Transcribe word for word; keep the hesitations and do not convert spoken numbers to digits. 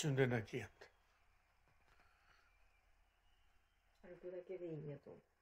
瞬で泣きやむ。 歩くだけでいいんやと思う。